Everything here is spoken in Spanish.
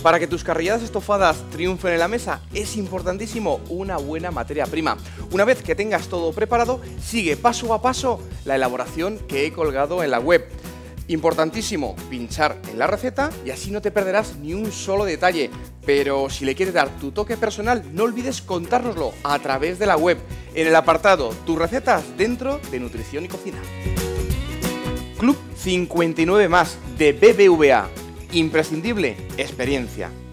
Para que tus carrilladas estofadas triunfen en la mesa, es importantísimo una buena materia prima. Una vez que tengas todo preparado, sigue paso a paso la elaboración que he colgado en la web. Importantísimo pinchar en la receta y así no te perderás ni un solo detalle. Pero si le quieres dar tu toque personal, no olvides contárnoslo a través de la web, en el apartado Tus recetas dentro de Nutrición y Cocina. Club 59+ de BBVA. Imprescindible experiencia.